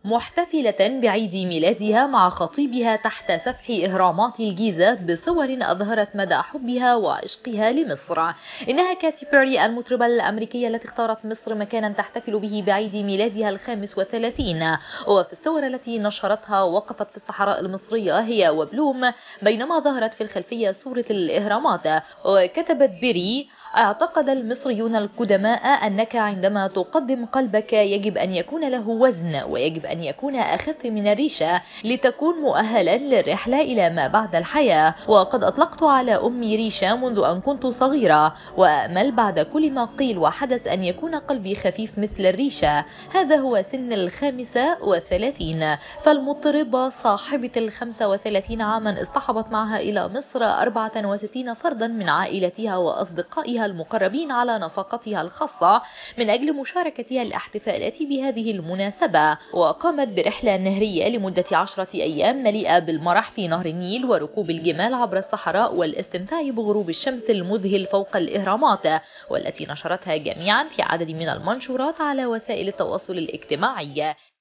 محتفلة بعيد ميلادها مع خطيبها تحت سفح إهرامات الجيزة بصور أظهرت مدى حبها وعشقها لمصر. إنها كاتي بيري المطربة الأمريكية التي اختارت مصر مكانا تحتفل به بعيد ميلادها ال35. وفي الصور التي نشرتها وقفت في الصحراء المصرية هي وبلوم، بينما ظهرت في الخلفية صورة الإهرامات. وكتبت بيري: اعتقد المصريون القدماء أنك عندما تقدم قلبك يجب أن يكون له وزن، ويجب أن يكون أخف من الريشة لتكون مؤهلا للرحلة إلى ما بعد الحياة. وقد أطلقت على أمي ريشة منذ أن كنت صغيرة، وأمل بعد كل ما قيل وحدث أن يكون قلبي خفيف مثل الريشة. هذا هو سن 35. فالمطربة صاحبة 35 عاما اصطحبت معها إلى مصر 64 فردا من عائلتها وأصدقائها المقربين على نفقتها الخاصة من أجل مشاركتها الاحتفالات بهذه المناسبة. وقامت برحلة نهرية لمدة 10 أيام مليئة بالمرح في نهر النيل وركوب الجمال عبر الصحراء والاستمتاع بغروب الشمس المذهل فوق الإهرامات، والتي نشرتها جميعا في عدد من المنشورات على وسائل التواصل الاجتماعي.